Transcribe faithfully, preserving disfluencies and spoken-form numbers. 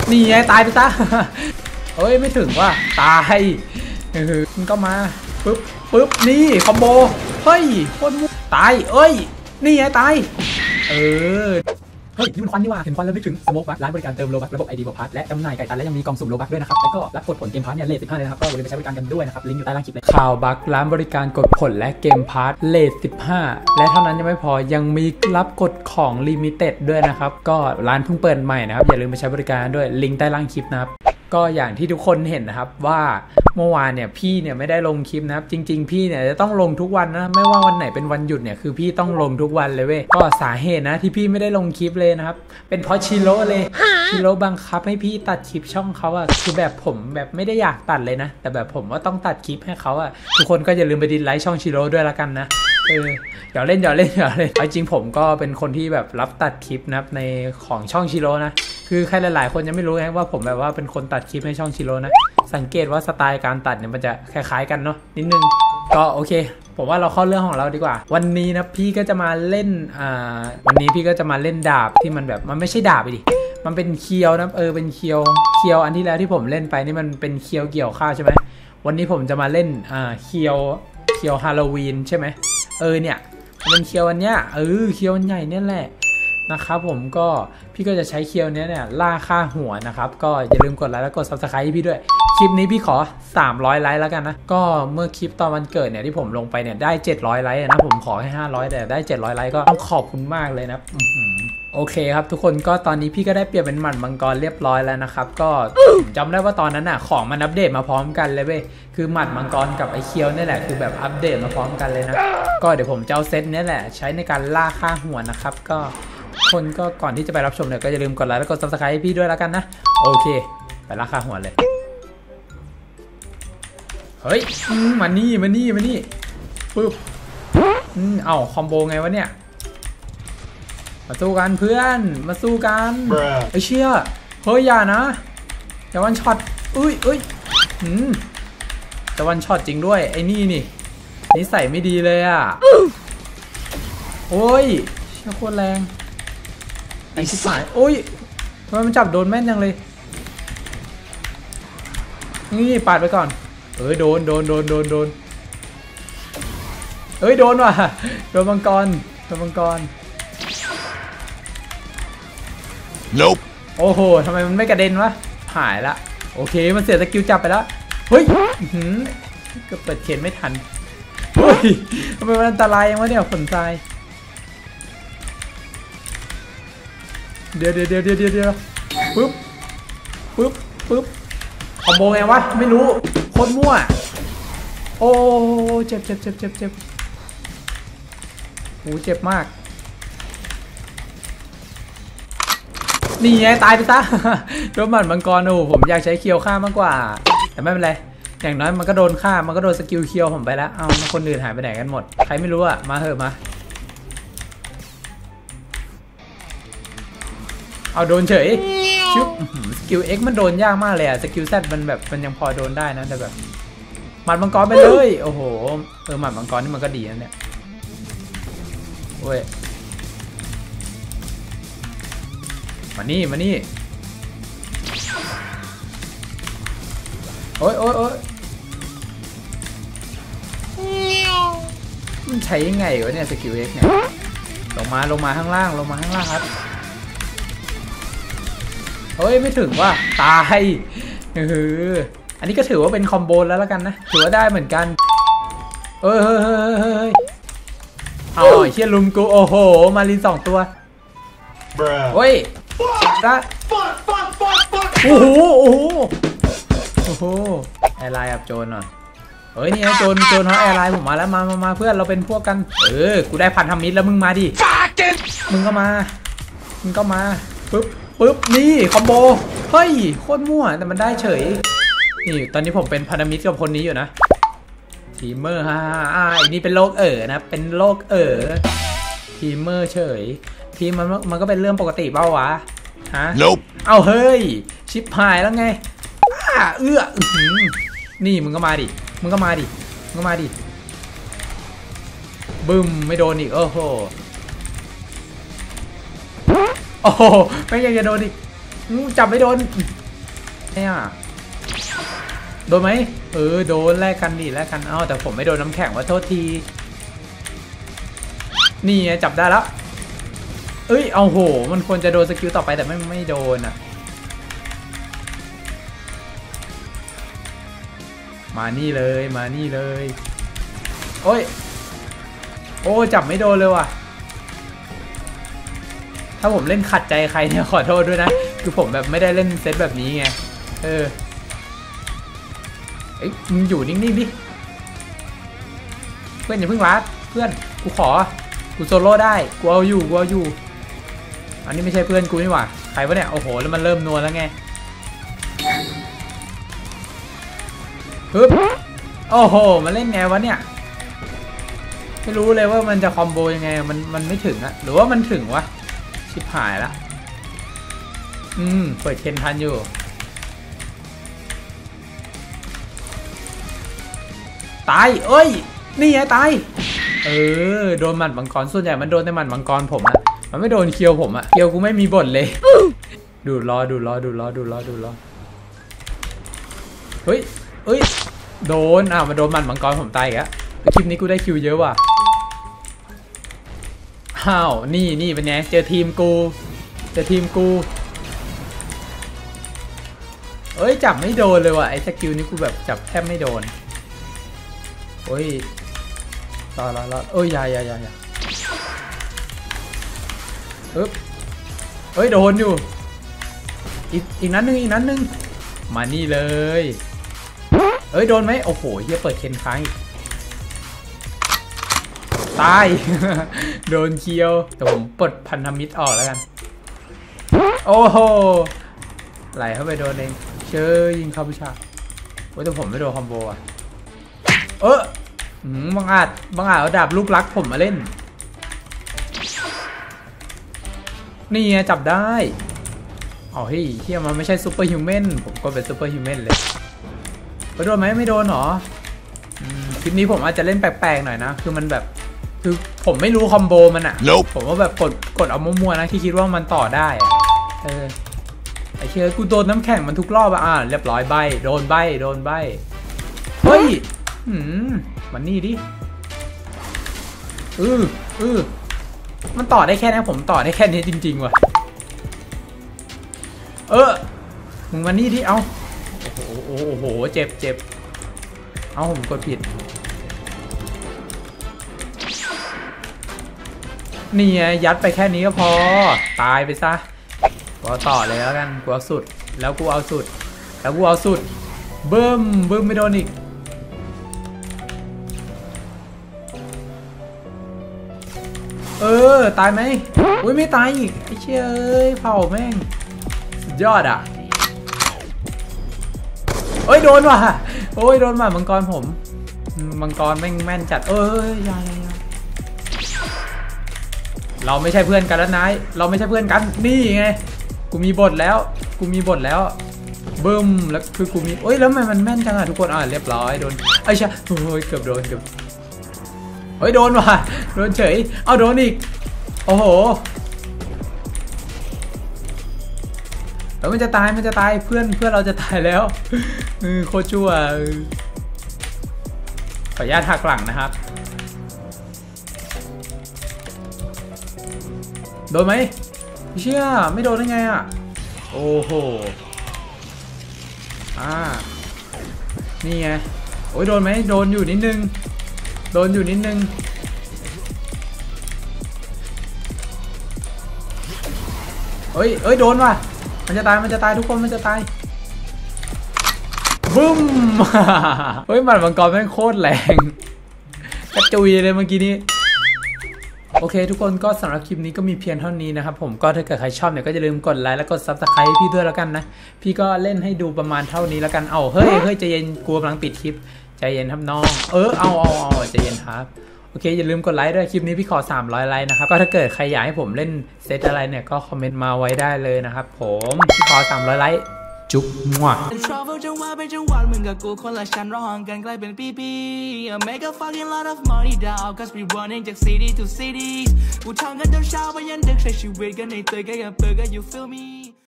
นี่ไงตายไปซะเฮ้ยไม่ถึงว่ะตายเออมันก็มาปึ๊บปึ๊บนี่คอมโบเฮ้ยโคตรมุตายเอ้ยนี่ไงตายเออเฮ้ยนี่มันควันนี่ว่าเห็นควันแล้วนึกถึงสโมกบัคร้านบริการเติมโลบัคระบบไอดีบวกพาร์ทและจำหน่ายไก่ตันและยังมีกล่องสุ่มโลบัคด้วยนะครับแล้วก็รับกดผลเกมพาร์ทเนี่ยเลทสิบห้าเลยนะครับก็อย่าลืมไปใช้บริการกันด้วยนะครับลิงก์อยู่ใต้ล่างคลิปเลยข่าวบัคร้านบริการกดผลและเกมพาร์ทเลทสิบห้าและเท่านั้นยังไม่พอยังมีรับกดของลิมิเต็ดด้วยนะครับก็ร้านเพิ่งเปิดใหม่นะครับอย่าลืมไปใช้บริการด้วยลิงก์ใต้ล่างคลิปนะครับก็อย่างที่ทุกคนเห็นนะครับว่าเมื่อวานเนี่ยพี่เนี่ยไม่ได้ลงคลิปนะครับจริงๆพี่เนี่ยจะต้องลงทุกวันนะไม่ว่าวันไหนเป็นวันหยุดเนี่ยคือพี่ต้องลงทุกวันเลยเว้ยก็สาเหตุนะที่พี่ไม่ได้ลงคลิปเลยนะครับเป็นเพราะชิโร่เลยชิโร่บังคับให้พี่ตัดคลิปช่องเขาอะคือแบบผมแบบไม่ได้อยากตัดเลยนะแต่แบบผมว่าต้องตัดคลิปให้เขาอะทุกคนก็อย่าลืมไปดิสไลค์ช่องชิโร่ด้วยละกันนะเออเดี๋ยวเล่นเดี๋ยวเล่นเดี๋ยวเล่นจริงผมก็เป็นคนที่แบบรับตัดคลิปนะในของช่องชิโร่นะคือใครหลายๆคนยังไม่รู้นะว่าผมแบบว่าเป็นคนตัดคลิปให้ช่องชิโร่นะสังเกตว่าสไตล์การตัดเนี่ยมันจะคล้ายๆกันเนาะนิดนึงก็โอเคผมว่าเราเข้าเรื่องของเราดีกว่าวันนี้นะพี่ก็จะมาเล่นอ่าวันนี้พี่ก็จะมาเล่นดาบที่มันแบบมันไม่ใช่ดาบไปดิมันเป็นเคียวนะเออเป็นเคียวเคียวอันที่แล้วที่ผมเล่นไปนี่มันเป็นเคียวเกี่ยวข้าวใช่ไหมวันนี้ผมจะมาเล่นอ่าเคียวเคียวฮาโลวีนใช่ไหมเออเนี่ยเป็นเคียวอันเนี้ยเออเคียวใหญ่เนี่ยแหละนะครับผมก็พี่ก็จะใช้เคียวเนี้ยเนี่ยล่าค่าหัวนะครับก็อย่าลืมกดไลค์และกด ซับสไครบ์ ให้พี่ด้วยคลิปนี้พี่ขอสามร้อยไลค์แล้วกันนะก็เมื่อคลิปตอนวันเกิดเนี่ยที่ผมลงไปเนี่ยได้เจ็ดร้อยไลค์นะผมขอให้ห้าร้อยแต่ได้เจ็ดร้อยไลค์ก็ต้องขอบคุณมากเลยนะโอเคครับทุกคนก็ตอนนี้พี่ก็ได้เปลี่ยนเป็นหมัดมังกรเรียบร้อยแล้วนะครับก็จำได้ว่าตอนนั้นอ่ะของมันอัปเดตมาพร้อมกันเลยเว้ยคือหมัดมังกรกับไอเคียวนี่แหละคือแบบอัปเดตมาพร้อมกันเลยนะก็เดี๋ยวผมจะเอาเซตนี้แหละใช้ในการล่าค่าหัวนะครับก็คนก็ก่อนที่จะไปรับชมเนี่ยก็อย่าลืมกดไลค์และกด ซับสไครบ์ ให้พี่ด้วยแล้วกันนะโอเคไปล่าค่าหัวเลยเฮ้ยมานี่มานี่มานี่ปึ๊บอืมเอ้าคอมโบไงวะเนี่ยมาสู้กันเพื่อนมาสู้กันไอ้เชี่ยเฮ้ยอย่านะแต่วันช็อตอุ้ยอุ้ยหืมแต่วันช็อตจริงด้วยไอ้นี่นี่นิสัยไม่ดีเลยอ่ะโอ้ยเชี่ยโคตรแรงไอ้ชิบหายโอ้ยทำไมมันจับโดนแม่นยังเลยนี่ปาดไปก่อนเอ้ยโดนโดนโดนโดนโดนเอ้ยโดนว่ะโดนมังกรโดนมังกร Nope โอ้โหทำไมมันไม่กระเด็นวะหายละโอเคมันเสียสกิลจับไปแล้วเฮ้ยหืมก็เปิดเข็นไม่ทันเฮ้ยทำไมมันอันตรายยังวะเนี่ยฝนทรายเดี๋ยวเดี๋ยวเดี๋ยวเดี๋ยวเดี๋ยวปึ๊บปึ๊บปึ๊บคอมโบไงวะไม่รู้โคตรมั่วโอ้เจ็บเจ็บเจ็บเจ็บเจ็บโอ้เจ็บมากนี่ไงตายไปซะโดนหมัดมังกรโอ้ผมอยากใช้เคียวฆ่ามากกว่าแต่ไม่เป็นไรอย่างน้อยมันก็โดนฆ่ามันก็โดนสกิลเคียวผมไปแล้วเอาคนอื่นหายไปไหนกันหมดใครไม่รู้อะมาเถอะมาเอาโดนเฉยชุบสกิล X มันโดนยากมากเลยอะสกิล Z มันแบบมันยังพอโดนได้นะแต่แบบหมัดมังกรไปเลยโอ้โหเออหมัดมังกรนี่มันก็ดีนะเนี่ยโอ้ยมานี่มานี่โอ้ยโอ้ยโอ้ยมันใช้ยังไงวะเนี่ยสกิล X เนี่ยลงมาลงมาข้างล่างลงมาข้างล่างครับเฮ้ยไม่ถึงว่ะตายเอออันนี้ก็ถือว่าเป็นคอมโบแล้วแล้วกันนะถือว่าได้เหมือนกันเฮ้ยเฮ้ยเฮ้ยเฮ้ยเอาเชี่ยลุมกูโอ้โหมาลินสองตัวเฮ้ยได้โอ้โหโอ้โหโอ้โหแอร์ไลน์อับโจนหน่อยเฮ้ยนี่โจนโจนเขาแอร์ไลน์ผมมาแล้วมามามาเพื่อนเราเป็นพวกกันเออกูได้พันธมิตรแล้วมึงมาดิมึงก็มามึงก็มาปึ๊บปึ๊บนี่คอมโบเฮ้ยโคตรมั่วแต่มันได้เฉยนี่ตอนนี้ผมเป็นพันธมิตรกับคนนี้อยู่นะทีมเมอร์ฮ่าฮ่าอันนี้เป็นโรคเอ๋อนะเป็นโรคเอ๋อทีมเมอร์เฉยทีมมันมันก็เป็นเรื่องปกติเปล่าวะฮะ Nope เอาเฮ้ยชิปหายแล้วไงอ้าเอื้อนี่มึงก็มาดิมึงก็มาดิมึงก็มาดิบึ้มไม่โดนอีกโอ้โหโอ้โหไม่ยังจะโดนอีกจับไม่โดนเนี่ยโดนไหมเออโดนแลกกันดิแลกกันเอ้าแต่ผมไม่โดนน้ำแข็งว่าโทษทีนี่ไงจับได้แล้วเอ้ยเอาโหมันควรจะโดนสกิลต่อไปแต่ไม่ไม่โดนอ่ะมานี่เลยมานี่เลยโอ้ยโอ้จับไม่โดนเลยว่ะถ้าผมเล่นขัดใจใครเนี่ยขอโทษด้วยนะคือผมแบบไม่ได้เล่นเซตแบบนี้ไงเออเอ้ยมึงอยู่นิ่งๆดิเพื่อนอย่าเพิ่งรัดเพื่อนกูขอกูโซโล่ได้กูเอาอยู่กูเอาอยู่อันนี้ไม่ใช่เพื่อนกูนี่หว่าใครวะเนี่ยโอ้โหแล้วมันเริ่มนัวแล้วไงฮึบโอ้โหมันเล่นไงวะเนี่ยไม่รู้เลยว่ามันจะคอมโบยังไงมันมันไม่ถึงอะหรือว่ามันถึงวะชิบหายละอืมเปิดเคนทันอยู่ตายเอ้ยนี่ไงตายเออโดนหมัดมังกรส่วนใหญ่มันโดนในหมัดมังกรผมอะมันไม่โดนเคียวผมอะเคียวกูไม่มีบทเลยดูรอดูรอดูรอดูรอดูรอเฮ้ยเฮ้ยโดนอ่ะมาโดนหมัดมังกรผมตายอีกแล้วคลิปนี้กูได้คิวเยอะว่ะอ้าวนี่นี่เป็นไงเจอทีมกูเจอทีมกูเอ้ยจับไม่โดนเลยว่ะไอ้สกิลนี้กูแบบจับแทบไม่โดนโอ้ยรอรอรอเอ้ยยายายายาเอ๊บเอ้ยโดนอยู่อีกอีกนั้นนึงอีกนั้นนึงมานี่เลยเอ้ยโดนไหมโอ้โหเฮียเปิดเคนค้างอีกตาย โดนเคียวแต่ผมปลดพันธมิตรออกแล้วกันโอ้โหไหลเข้าไปโดนเองเชยยิงเข้าพิชาโอ้ยแต่ผมไม่โดนคอมโบอ่ะเออบางอาจบางอาจเอาดาบลูกรักผมมาเล่นนี่ไงจับได้อ๋อเฮ้ยเฮียมันไม่ใช่ซูเปอร์ฮิวแมนผมก็เป็นซูเปอร์ฮิวแมนเลยไปโดนไหมไม่โดนหรอคลิปนี้ผมอาจจะเล่นแปลกๆหน่อยนะคือมันแบบคือผมไม่รู้คอมโบมันอะ nope. ผมว่าแบบกดกดเอามั่วๆนะที่คิดว่ามันต่อได้อะเออไอ้เชี่ยกูโดนน้ำแข็งมันทุกรอบอะอ่ะเรียบร้อยใบโดนใบโดนใบเฮ้ยหืมมันนี่ดิอืออือมันต่อได้แค่นี้ผมต่อได้แค่นี้จริงๆว่ะเออมึงมานี่ดิเอาโอ้โหโอ้โหเจ็บเจ็บเอาผมกดผิดนี่ไงยัดไปแค่นี้ก็พอตายไปซะกูต่อเลยแล้วกันกูเอาสุดแล้วกูเอาสุดแล้วกูเอาสุดเบิ้มเบิ้มไม่โดนอีกเออตายไหมอุ้ยไม่ตายอีกไอ้เชี่ยเอ้ยเผาแม่งสุดยอดอ่ะเอ้ยโดนว่ะโอ้ยโดนว่ะมังกรผมมังกรแม่งแม่นจัดเอ้ยยายาเราไม่ใช่เพื่อนกันแล้วนายเราไม่ใช่เพื่อนกันนี่ไงกูมีบทแล้วกูมีบทแล้วบึ้มแล้วคือกูมีเอ้ยแล้วมันมันแม่นจังอ่ะทุกคนอ่ะเรียบร้อยโดนไอ้ชะโอ้ยเกือบโดนเกือบเฮ้ยโดนว่ะโดนเฉยเอาโดนอีกโอ้โหแล้วมันจะตายมันจะตายเพื่อนเพื่อนเราจะตายแล้วโคตรชั่วขออนุญาตหักหลังนะครับโดนไหมเชี่ยไม่โดนได้ไงอ่ะโอ้โหอ่านี่ไงโอ้ยโดนไหมโดนอยู่นิดนึงโดนอยู่นิดนึงเอ้ยเอ้ยโดนว่ะมันจะตายมันจะตายทุกคนมันจะตายบึ้ม เฮ้ยมันมังกรแม่งโคตรแรงกระจุยเลยเมื่อกี้นี้โอเคทุกคนก็สำหรับคลิปนี้ก็มีเพียงเท่านี้นะครับผมก็ถ้าเกิดใครชอบเนี่ยก็อย่าลืมกดไลค์แล้วกดซับสไครต์ให้พี่ด้วยแล้วกันนะพี่ก็เล่นให้ดูประมาณเท่านี้แล้วกันเอาเฮ้ยเฮ้ยใจเย็นกลัวกำลังปิดคลิปใจเย็นครับน้องเออเอาเอาเอาใจเย็นครับโอเคอย่าลืมกดไลค์ด้วยคลิปนี้พี่ขอสามร้อยไลค์นะครับก็ถ้าเกิดใครอยากให้ผมเล่นเซตอะไรเนี่ยก็คอมเมนต์มาไว้ได้เลยนะครับผมพี่ขอสามร้อยไลค์จุ๊บมั่วจังหวะเป็นจังหวะมึงกับกูคนละชั้นร้องกันใกล้เป็นปีปี Make a fucking lot of money down cause we running จาก city to city กูทำกันจนเช้าไปยันดึกใช้ชีวิตกันในเตยกันอย่างเปิดกัน you feel me